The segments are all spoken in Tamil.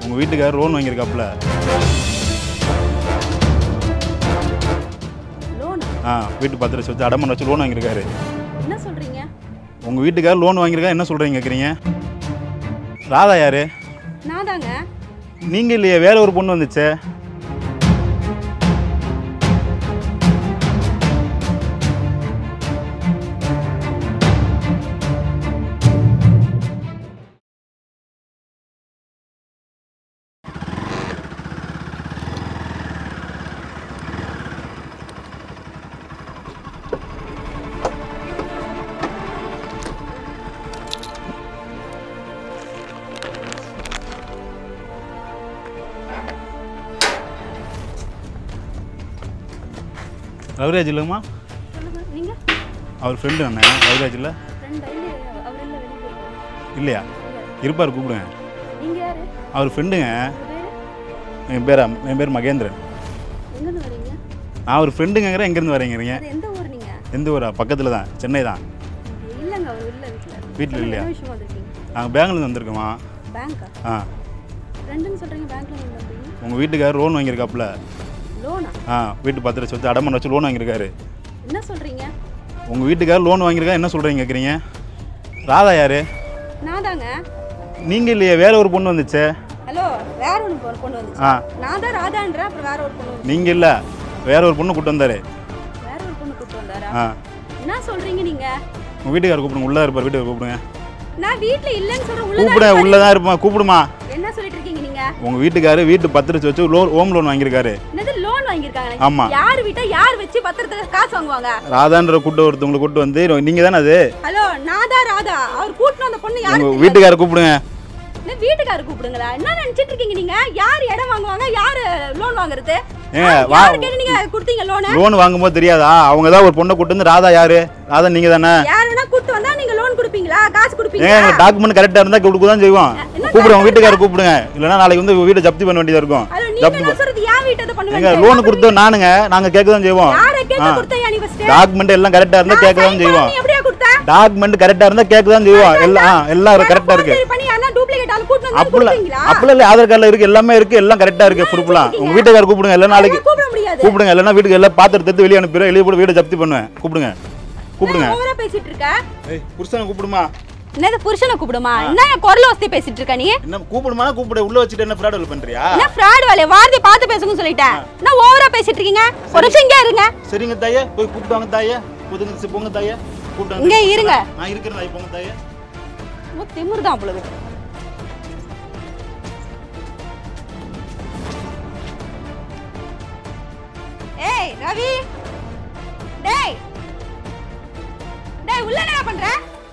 உங்கள் வீட்டுக்காரர் லோன் வாங்கியிருக்காப்புல. வீட்டு பத்திரம் வச்சு அடமான வச்சு லோன் வாங்கியிருக்காரு. என்ன சொல்றீங்க? உங்கள் வீட்டுக்காரர் லோன் வாங்கியிருக்கா, என்ன சொல்கிறீங்க கேட்குறீங்க? ராதா யாரு? நான் தாங்க. நீங்கள் இல்லையே, வேற ஒரு பொண்ணு வந்துச்சு. ரவிராஜ் இல்லைங்கம்மா? அவர் ஃப்ரெண்டு அண்ணே. ரவிராஜ் இல்லை இல்லையா? இருப்பார், கூப்பிடுங்க. அவர் ஃப்ரெண்டுங்க. என் பேர் மகேந்திரன். நான் ஒரு ஃப்ரெண்டுங்கிறேன். எங்கேருந்து வரீங்கிறீங்க? எந்த ஊரா? பக்கத்தில் தான், சென்னை தான். வீட்டில் இல்லையா? நாங்கள் பேங்க்லேருந்து வந்திருக்கோம்மா. உங்கள் வீட்டுக்காரர் லோன் வாங்கியிருக்காப்புல. வீட்டு பத்திரம் வச்சு அடமான வச்சு லோன் வாங்கியிருக்காரு. என்ன சொல்றீங்க? உங்கள் வீட்டுக்காரர் லோன் வாங்கியிருக்கா, என்ன சொல்கிறீங்க கேட்குறீங்க? ராதா யாரு? நான் தாங்க. நீங்கள் இல்லையே, வேற ஒரு பொண்ணு வந்துச்சு. ஹலோ, வேற ஒரு பொண்ணு வந்துச்சு. நான் தான் ராதான்றேன். அப்புறம் வேற ஒரு பொண்ணு. நீங்கள் இல்லை, வேற ஒரு பொண்ணு கூட்டு வந்தாரு. வேற ஒரு பொண்ணு கூட்டு வந்தாரா? என்ன சொல்றீங்க நீங்க? உங்கள் வீட்டுக்காரர் கூப்பிடுங்க. உள்ளே இருப்பார், வீட்டுக்காரர் கூப்பிடுங்க. நான் வீட்ல இல்லன்னு சொல்றேன். கூப்பிடுங்க, உள்ளே தான் இருப்பா, கூப்பிடுமா. என்ன சொல்லிட்டு இருக்கீங்க நீங்க? உங்கள் வீட்டுக்காரர் வீட்டு பத்திரம் வச்சு ஹோம் லோன் வாங்கியிருக்காரு. என்னது லோன் வாங்கியிருக்காங்க? ஆமா. யார் வீட்டை யார் வச்சு பத்திரத்துக்கு காசு வாங்குவாங்க? ராதான்ற கூட்டு ஒருத்தவங்களை கூட்டு வந்து, நீங்கள் தானே அது? ஹலோ, நான் தான் ராதா. அவர் கூட்டின அந்த பொண்ணு யாரு? உங்கள் வீட்டுக்காரர் கூப்பிடுங்க. என்ன வீட்டுக்காரர் கூப்பிடுங்களா? என்ன நினைச்சிட்டு இருக்கீங்க நீங்க? யார் இடம் வாங்குவாங்க, யார் லோன் வாங்குறது? நீங்க கொடுத்தீங்க லோன்? லோன் வாங்கும்போது தெரியாதா? அவங்க தான் ஒரு பொண்ணை கூட்டு வந்து, ராதா யாரு? ராதா நீங்க தானே? யாருன்னா கூட்டு வந்தா நீங்க லோன் கொடுப்பீங்களா? காசு கொடுப்பீங்களா? ஏங்க, டாக்குமெண்ட் கரெக்டா இருந்தா கொடுக்க தான் செய்வோம். கூப்பிடுங்க, உங்க வீட்டுக்காரர் கூப்பிடுங்க. இல்லனா நாளைக்கு வந்து வீட்டை ஜப்தி பண்ண வேண்டியதா இருக்கும். நீங்க சொல்றது யார் வீட்டை பண்ணுவீங்க? ஏங்க, லோன் கொடுத்தோம் நானுங்க. நாங்க கேட்க தான் செய்வோம். யாரை கேட்க கொடுத்தீங்க நீ ஃபர்ஸ்ட்? டாக்குமெண்ட் எல்லாம் கரெக்டா இருந்தா கேட்க தான் செய்வோம். நீ எப்படியா கொடுத்த? டாக்குமெண்ட் கரெக்டா இருந்தா கேட்க தான் செய்வோம். எல்லாம் கரெக்டா இருக்கு. சரி பண்ணி அண்ணா டூப்ளிகேட் ஆளு கூட்டி வந்து கொடுத்தீங்களா? அப்பல இல்ல, ஆதார் கார்டுல இருக்கு, எல்லாமே இருக்கு, எல்லாம் கரெக்டா இருக்கு ப்ரூஃப்லாம். உங்க வீட்டுக்காரர் கூப்பிடுங்க. இல்ல நாளைக்கு கூப்பிட முடியாது. கூப்பிடுங்க. இல்லனா வீட்டுக்கு எல்லாம் பாத்திரத்தை எடுத்து வெளிய அனுப்பிடுறேன். வெளிய போய் வீட்டை ஜப்தி பண்ணுவேன். கூப்பிடுங்க. ஓவரா பேசிட்டு இருக்க. ஏய், புருஷனை கூப்பிடுமா. என்னது புருஷனை கூப்பிடுமா? என்ன குரல் வஸ்தி பேசிட்டு இருக்க நீ? என்ன கூப்பிடுமா? கூப்பிடு. உள்ள வச்சிட்டு என்ன ஃப்ராட் வேலை பண்றியா? என்ன ஃப்ராட் வேலை? வார்த்தை பார்த்து பேசுங்க சொல்லிட்டேன். என்ன ஓவரா பேசிட்டு இருக்கீங்க? ஒரு நிமிஷம் இங்க இருங்க. சரிங்க தாயே, போய் கூப்பிடுவாங்க தாயே. புதுங்க போங்க தாயே. கூப்பிடுங்க. இங்க இருங்க. நான் இருக்கேன் தாயே, போங்க தாயே. ரொம்ப திமிரு தான் உங்களுக்கு. ஏய் ரவி, டேய் டேய், உள்ள என்ன பண்ற?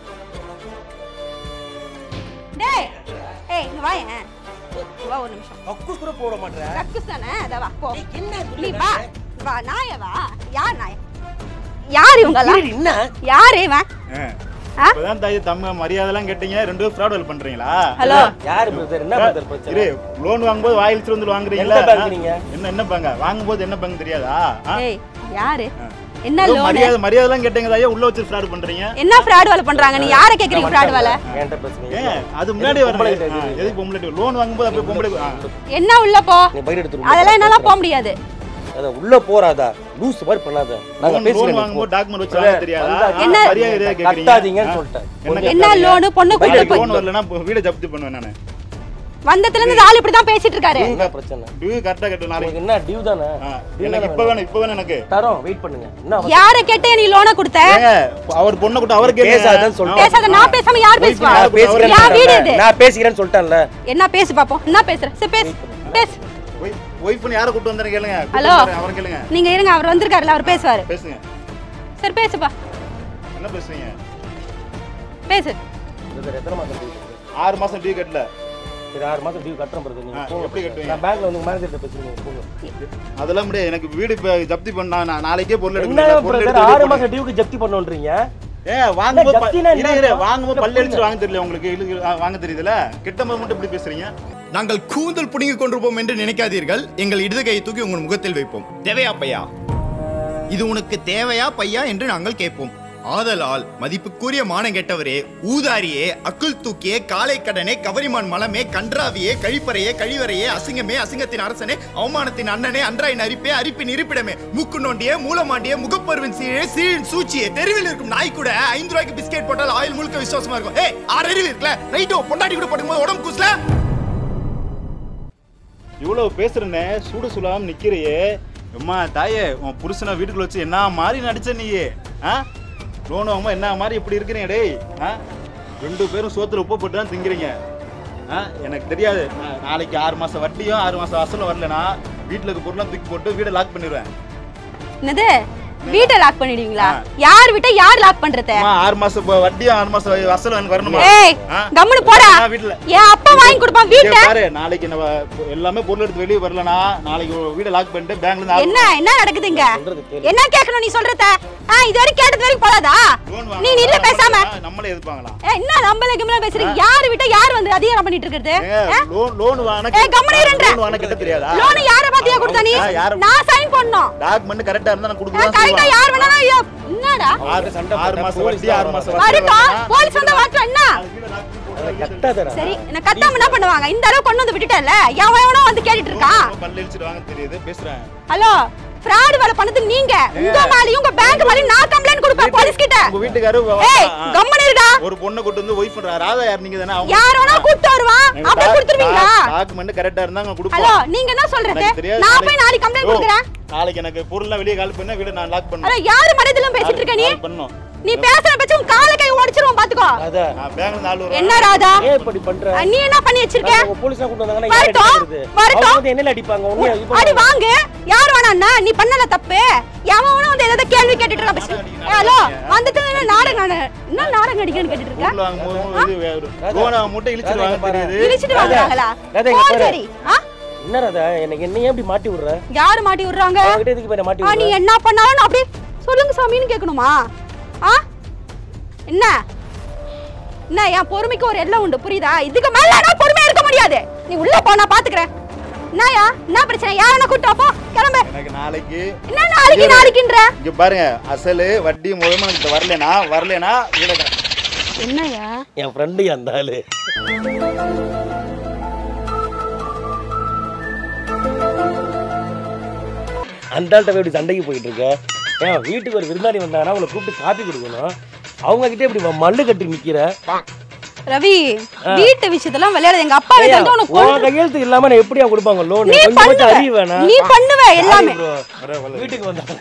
டேய், ஏய் இங்க வா. வா ஒரு நிமிஷம். அக்குஸ் கூட போட மாட்டற. அக்குஸ் தானே? அத வா போ. என்ன நீ வா. வா நாயே வா. யார் நாய்? யார் இவங்க எல்லாம்? என்ன? யார் இவன்? இப்பதான் தாயே தம்ம மரியாதைலாம் கேட்டீங்க. ரெண்டு பேரும் ஃப்ராட் வேலை பண்றீங்களா? ஹலோ, யார் பிரதர்? என்ன பிரதர் பிரச்சனை? இரு, லோன் வாங்கும்போது வாயில்ஸ் வந்து வாங்குறீங்களா? என்ன பேங்க் நீங்க? என்ன பேங்க? வாங்கும்போது என்ன பேங்க் தெரியாதா? ஏய் யாரு? என்ன லோன்? மரியாதைலாம் கேட்டீங்க தாயே, உள்ள வச்சு ஃப்ராட் பண்றீங்க. என்ன ஃப்ராட் வேலை பண்றாங்க? நீ யாரை கேக்குறீங்க ஃப்ராட் வேலை? ஏன்ட்ட பேசுங்க. அது முன்னாடி வரல. எதுக்கு பொம்பளை லோன் வாங்கும்போது அப்படியே பொம்பளை என்ன உள்ள போ. நீ பைட் எடுத்து. அதெல்லாம் என்னால போக முடியாது. அத உள்ள போறாதா? லூஸ் மாதிரி பண்ணாத. நாங்க பேசுறோம். லோன் வாங்கும்போது டாக்குமெண்ட் வச்சு வாங்க தெரியாதா? என்ன மரியாதை கேக்குறீங்க? கட்டாதீங்கன்னு சொல்லிட்டேன். என்ன லோன்? பொண்ணு கூட்டி போய் லோன் வரலனா வீட ஜப்தி பண்ணுவேன் நானு. வந்தத்துல இருந்து ஆளு இப்படி தான் பேசிட்டு இருக்காரு. என்ன பிரச்சனை? டியூ கரெக்ட்டா கட்டு. நாளைக்கு என்ன டியூ தானே? எனக்கு இப்ப வேணும் எனக்கு. தரோம், வெயிட் பண்ணுங்க. என்ன யாரை கேட்டே நீ லோனை கொடுத்த? அவர் பொண்ண கூட அவர் கேட்க பேசாதன்னு சொல்லிட்டேன். பேசாத. நான் பேசாம யார் பேசுவா? பேசுறேன். யா வீடு இது. நான் பேசிக்கிறேன்னு சொல்லிட்டேன்ல. என்ன பேசு பாப்போம். என்ன பேசுற? சரி பேசு. பேசு. ஒய்ஃப்னு யாரை கூட்டி வந்தேன்னு கேளுங்க. ஹலோ, அவர் கேளுங்க. நீங்க இருங்க, அவர் வந்திருக்காருல, அவர் பேசுவாரு. பேசுங்க. சரி பேசுப்பா. என்ன பேசுறீங்க? பேசு. பிரதர் எத்தனை மாசம் டியூ? 6 மாசம் டியூ கட்டல. சரி 6 மாசம் டியூ கட்டறேன் பிரதர். நீங்க எப்படி கட்டுவீங்க? நான் பேங்க்ல வந்து மேனேஜர்ட்ட பேசுறேன். போங்க. அதெல்லாம் முடியாது. எனக்கு வீடு இப்ப ஜப்தி பண்ணா நாளைக்கே பொருள் என்ன பிரதர் 6 மாசம் டியூக்கு ஜப்தி பண்ணனும்ன்றீங்க? வாங்கும்போது பல்ல அடிச்சு வாங்க தெரியல உங்களுக்கு? வாங்க தெரியுதுல? கிட்டம்போது மட்டும் இப்படி பேசுறீங்க. நாங்கள் கூந்தல் புடுங்கி கொண்டிருப்போம் என்று நினைக்காதீர்கள். எங்கள் இடது கையை தூக்கி உங்கள் முகத்தில் வைப்போம். தேவையா பையா? இது உனக்கு தேவையா பையா என்று நாங்கள் கேட்போம். ஆதலால் மதிப்புக்குரிய மானங்கெட்டவரே, ஊதாரியே, அக்குள் தூக்கியே, காலை கடனே, கவரிமான் மலமே, கன்றாவியே, கழிப்பறையே, கழிவறையே, அசிங்கமே, அசிங்கத்தின் அரசனே, அவமானத்தின் அண்ணனே, அன்றாயின் அரிப்பே, அரிப்பின் இருப்பிடமே, மூக்கு நோண்டியே, மூலமாண்டியே, முகப்பருவின் சீழே, சீழின் சூழ்ச்சியே, தெருவில் இருக்கும் நாய் கூட 5 ரூபாய்க்கு பிஸ்கெட் போட்டால் ஆயில் முழுக்க விசுவாசமா இருக்கும். ஏய், 6 அறிவு இருக்குல்ல, ரைட்டோ பொண்டாட்டி கூட படுக்கும்போது உடம்பு கூசல. இவ்வளவு பேசுறேன்னே, சூடு சுடாம நிக்கிறையே. அம்மா தாயே, உன் புருஷனை வீட்டுக்குள்ள வச்சு என்ன மாதிரி நடிச்ச நீயே? லோன் வாங்காம என்ன மாதிரி இப்படி இருக்கிறீங்க டேய்? 2 பேரும் சோத்துல உப்பு போட்டு தான் திங்கிறீங்க. எனக்கு தெரியாது, நாளைக்கு 6 மாசம் வட்டியும் 6 மாசம் அசலும் வரலனா வீட்டுல இருக்க பொருளாம் தூக்கி போட்டு வீடை லாக் பண்ணிடுவேன். என்னது வீட்டை லாக் பண்ணிடுவீங்களா? யார் வீட்டை யார் லாக் பண்றது? 6 மாசம் வட்டியும் 6 மாசம் அசலும் எனக்கு வரணுமா? ஏய் கம்முனு போடா. வீட்ல ஏன் அப்பா வாங்கி கொடுப்பான் வீட்டை? பாரு, நாளைக்கு நம்ம எல்லாமே பொருள் எடுத்து வெளிய வரலனா நாளைக்கு வீடை லாக் பண்ணிட்டு பேங்க்ல இருந்து என்ன நடக்குதுங்க? என்ன கேக்கணும் நீ சொல்றத? இது வரைக்கும் கேட்டது வரைக்கும் போதாதா? நீ நில்ல பேசாம. நம்மளே எதுப்பாங்களா? என்ன நம்மளே கிம்மல பேசுறீங்க? யார் வீட்டை யார் வந்து அதிகாரம் பண்ணிட்டு இருக்குது? லோன் வாங்க. கம்முனு இருங்க. லோன் வாங்க கிட்ட தெரியாதா? லோன் யார பாத்தியா கொடுத்தா நீ? நான் சைன் பண்ணனும். டாக்குமெண்ட் கரெக்ட்டா இருந்தா நான் கொடுக்குறேன். கரெக்ட்டா யார் வேணா என்னடா? 6 மாசம் வட்டி 6 மாசம் வரடா. போலீஸ் வந்தா வாட்ற என்ன? கட்டாதடா. சரி, நான் கட்டாம என்ன பண்ணுவாங்க? இந்த அளவுக்கு கொண்டு வந்து விட்டுட்டல. எவனோ வந்து கேட்டிட்டு இருக்கான். பல்ல இடிச்சிட்டு வாங்க தெரியுது பேசுறேன். ஹலோ, ஃப்ராட் வேலை பண்ணது நீங்க. உங்க மேலயும் உங்க பேங்க் மேலயும் நான் கம்ப்ளைன்ட் கொடுப்பேன் போலீஸ் கிட்ட. உங்க வீட்டுக்காரரு ஏய் கம்மனி இருடா. ஒரு பொண்ணை கூட்டி வந்து வைஃப் ராதா யார் நீங்க தானே? யாரோனா கூட்டி வருவான். அப்படியே கொடுத்துருவீங்களா? டாக்குமெண்ட் கரெக்ட்டா இருந்தா நான் கொடுப்பேன். ஹலோ, நீங்க என்ன சொல்றது? நான் போய் நாளைக்கு கம்ப்ளைன்ட் கொடுக்கறேன். நாளைக்கு எனக்கு பொருள்லாம் வெளிய கால் பண்ணா வீட நான் லாக் பண்ணுவேன். ஹலோ, யார் மரியாதையில பேசிட்டு இருக்க நீ? பண்ணனும். நீ பேசுற பேச்சு உன் காலை கை உடைச்சிருவோம் பாத்துக்கோ. ராதா, நான் பேங்க்ல நாலு வர. என்ன ராதா? ஏன் இப்படி பண்ற? நீ என்ன பண்ணி வச்சிருக்க? போலீஸ்ல கூட்டி வந்தாங்கன்னா யார் அடிக்கிறது? அவங்க வந்து என்னல அடிப்பாங்க? உன்னை அடி வாங்க. யார் வேணான்னா நீ பண்ணல தப்பு. எவனோ வந்து ஏதோ கேள்வி கேட்டிட்டு இருக்க பஸ். ஹலோ, வந்துட்டு என்ன நாடகம் நடிக்கன்னு கேட்டிட்டு இருக்க? பொருள் வாங்கும்போது லோனா மூட்டை இழுச்சிட்டு வாங்க தெரியுது. இழுச்சிட்டு வாங்கறாங்களா? ராதா இங்க பாரு. சரி. என்ன ராதா, என்ன ஏன் இப்படி மாட்டி விடுற? யார் மாட்டி விடுறாங்க? அவகிட்ட எதுக்கு போய் மாட்டி விடுற? நீ என்ன பண்ணாலும் அப்படியே சொல்லுங்க சாமின்னு கேட்கணுமா? என்ன என் பொறுமைக்கு ஒரு எல்லை உண்டு, புரியுதா? இதுக்கு மேல நான் பொறுமையா இருக்க முடியாது. நீ உள்ள போ, நான் பாத்துக்கிறேன். என்ன பிரச்சனை? யாரன கூட்டி போ, கிளம்பு. எனக்கு நாளைக்கு என்ன நாளைக்குன்ற? இங்க பாருங்க, அசல் வட்டி முதல்ல கிட்ட வரலனா வீட என்னயா? என் ஃப்ரெண்ட் அந்த ஆளு அந்த ஆள்கிட்ட போய் சண்டைக்கு போயிட்டு இருக்க. ஏன் வீட்டுக்கு ஒரு விருந்தாளி வந்தாங்கன்னா அவங்களை கூப்பிட்டு காப்பி கொடுக்கணும். அவங்க கிட்ட இப்படி மல்லு கட்டி நிக்கிற. ரவி, வீட்டு விஷயத்தெல்லாம் விளையாட எங்க அப்பா வந்து உனக்கு உன் கையெழுத்து இல்லாம நான் எப்படியா கொடுப்பாங்க லோன்? கொஞ்சம் அறிவு வேணா? நீ பண்ணுவ எல்லாமே. வீட்டுக்கு வந்தாங்க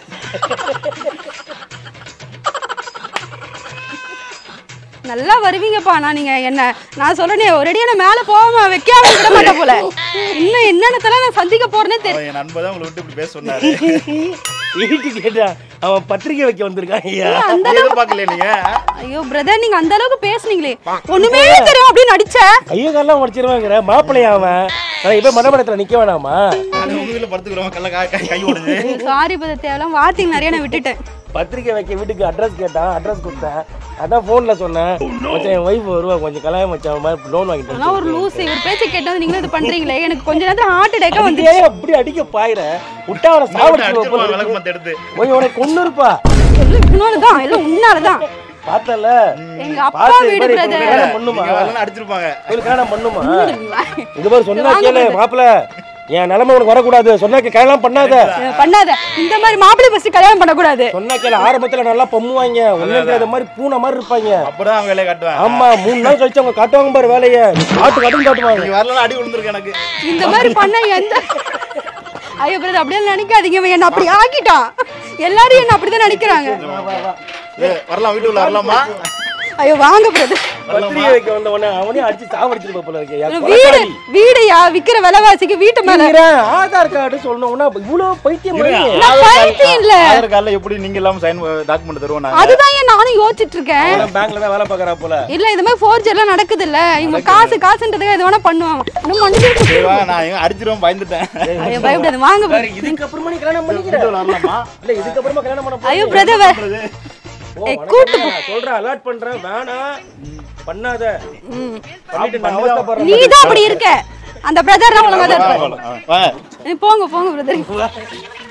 நல்லா வருவீங்கப்பா. நீங்க என்ன நான் சொல்றேனே, ஒரேடியா நான் மேல போகாம வைக்காம விட மாட்டேன் போல. இன்னும் என்னென்னத்தெல்லாம் நான் சந்திக்க போறேனே தெரியல. என் நண்பர் தான் உங்களை விட்டு இப்படி பேச சொன்னாரு. வீட்டுக்கு கேட்டா அவன் பத்திரிக்கை வைக்க வந்திருக்கான். எதிர்பார்க்கல நீங்க. ஐயோ பிரதர், நீங்க அந்த அளவுக்கு பேசுனீங்களே, ஒண்ணுமே தெரியும் அப்படின்னு நடிச்ச. ஐயோ காலம் உடைச்சிருவாங்கிற மாப்பிள்ளையா அவன். இப்ப மண்டபத்துல நிக்க வேணாமா? உங்க வீட்டுல படுத்துக்கிறோம், கை உடைஞ்சு. சாரி பிரதர், தேவலாம் வார்த்தைங்க நிறைய நான் விட்டுட்டேன். பத்திரிக்கை வைக்க வீட்டுக்கு அட்ரஸ் கேட்டான், அட்ரஸ் கொடுத்தேன். அதான் போன்ல சொன்னேன், மச்சான் என் வைஃப் வருவா, கொஞ்சம் கல்யாணம் மச்சான் மாதிரி லோன் வாங்கிட்டு. ஆனா ஒரு லூஸ், இவர் பேச்சை கேட்டது நீங்களும் இது பண்றீங்களே. எனக்கு கொஞ்ச நேரத்துல ஹார்ட் அட்டாக் வந்து அப்படி அடிக்க பாயிர விட்டா அவனை சாவடிச்சு விளக்கமாத்த எடுத்து கொஞ்சம் உனக்கு கொன்னு இருப்பா. இன்னொருதான் இல்ல உன்னாலதான் பார்த்தல. எங்க அப்பா வீடு பிரதர் பண்ணுமா? அதெல்லாம் அடிச்சிருப்பாங்க. கல்யாணம் பண்ணுமா? இது மாதிரி சொன்னா கேளு மாப்பிள்ள, என் நிலைமை உனக்கு வரக்கூடாது. சொன்னா கல்யாணம் பண்ணாத. இந்த மாதிரி மாப்பிள்ளை ஃபர்ஸ்ட் கல்யாணம் பண்ண கூடாது. சொன்னா கேளு, ஆரம்பத்துல நல்லா பொம்முவாங்க, ஒண்ணுங்கிற மாதிரி பூனை மாதிரி இருப்பாங்க. அப்பதான் அவங்க வேலையை காட்டுவாங்க. ஆமா, 3 நாள் கழிச்சு அவங்க காட்டுவாங்க பாரு வேலையை. காட்டு காட்டுவாங்க. நீங்க வரலாம் அடி விழுந்திருக்கு எனக்கு. இந்த மாதிரி பண்ண எந்த ஐயோ பிரதர் அப்படியே நினைக்காதீங்க. என்ன அப்படி ஆக்கிட்டான். எல்லாரும் என்ன அப்படிதான் நினைக்கிறாங்க. வரலாம், வீட்டுக்குள்ள வரலாமா? ஐயோ வாங்க பிரதர். பத்திரிகை வைக்க வந்த உடனே அவனே அடிச்சு சாவடிச்சிருப்ப போல இருக்கு. வீடையா விக்கிற விலைவாசிக்கு வீட்டு மேல ஆதார் கார்டு சொல்லணும்னா இவ்வளவு பைத்தியம் இல்ல. ஆதார் கார்டுல எப்படி நீங்க எல்லாம் சைன் டாக்குமெண்ட் தருவோம்? அதுதான் நானும் யோசிச்சிட்டு இருக்கேன். பேங்க்ல தான் வேலை பாக்குறா போல. இல்ல இந்த மாதிரி ஃபோர்ஜரி எல்லாம் நடக்குது இல்ல. இவங்க காசுன்றதுக்கு எது வேணா பண்ணுவாங்க. நான் அடிச்சிரும் பயந்துட்டேன். ஐயோ பயப்படாத வாங்க பிரதர். இதுக்கு அப்புறமா நீ கல்யாணம் பண்ணிக்கிறேன் வரலாமா? இல்ல இதுக்கு அப்புறமா கல்யாணம் பண்ண. ஐயோ பிரதர் கூட்டு சொல்றேன், அலர்ட் பண்றேன், வேணாம் பண்ணாத. நீ தான் அப்படி இருக்க. அந்த பிரதர் ஒழுங்கா தான் இருப்பாரு. போங்க பிரதர்.